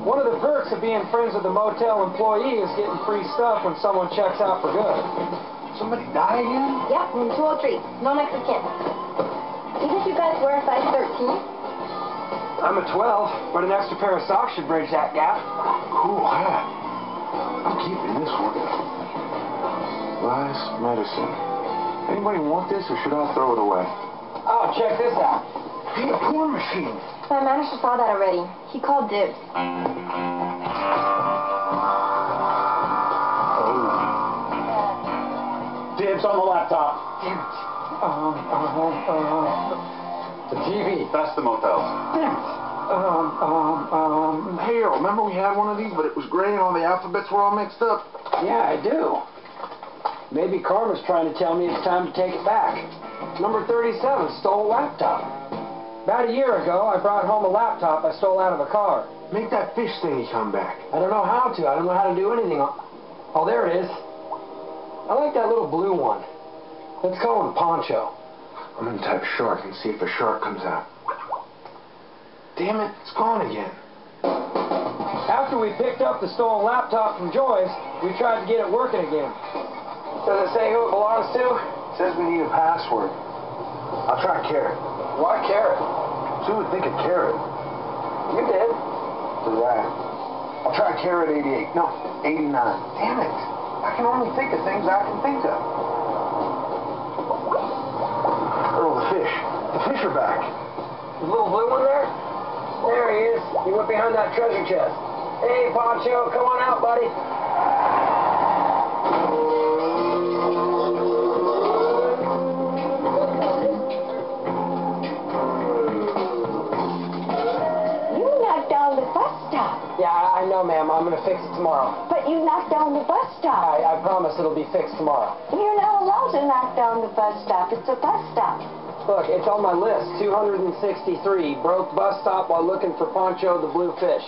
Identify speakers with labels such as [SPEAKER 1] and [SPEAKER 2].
[SPEAKER 1] One of the perks of being friends with a motel employee is getting free stuff when someone checks out for good.
[SPEAKER 2] Somebody die again?
[SPEAKER 3] Yep, room 203. No next of kin. Do you think you guys wear a size 13?
[SPEAKER 1] I'm a 12, but an extra pair of socks should bridge that gap.
[SPEAKER 2] Cool hat. I'm keeping this one. Last medicine. Anybody want this, or should I throw it away?
[SPEAKER 1] Oh, check this out.
[SPEAKER 2] Hey, a porn machine.
[SPEAKER 3] My manager saw that already. He called dibs.
[SPEAKER 4] Dibs on the laptop.
[SPEAKER 1] Damn it. The TV.
[SPEAKER 4] That's the motel.
[SPEAKER 1] Damn it.
[SPEAKER 2] Hey, Earl, remember we had one of these, but it was gray and all the alphabets were all mixed up?
[SPEAKER 1] Yeah, I do. Maybe Karma's trying to tell me it's time to take it back. Number 37, stole a laptop. About a year ago, I brought home a laptop I stole out of a car.
[SPEAKER 2] Make that fish thingy come back.
[SPEAKER 1] I don't know how to. I don't know how to do anything. Oh, there it is. I like that little blue one. Let's call him Poncho.
[SPEAKER 2] I'm gonna type shark and see if a shark comes out. Damn it, it's gone again.
[SPEAKER 1] After we picked up the stolen laptop from Joyce, we tried to get it working again. Does it say who it belongs to?
[SPEAKER 2] It says we need a password. I'll try Carrot.
[SPEAKER 1] Why Carrot?
[SPEAKER 2] Who would think of Carrot?
[SPEAKER 1] You did.
[SPEAKER 2] For that. I'll try Carrot 88. No, 89. Damn it. I can only think of things I can think of. Earl, the fish. The fish are back.
[SPEAKER 1] The little blue one there? There he is. He went behind that treasure chest. Hey, Poncho, come on out, buddy.
[SPEAKER 3] You knocked down the bus stop.
[SPEAKER 1] Yeah, I know, ma'am. I'm going to fix it tomorrow.
[SPEAKER 3] But you knocked down the bus stop.
[SPEAKER 1] I promise it'll be fixed tomorrow.
[SPEAKER 3] You're not allowed to knock down the bus stop. It's a bus stop.
[SPEAKER 1] Look, it's on my list. 263. Broke bus stop while looking for Poncho the blue fish.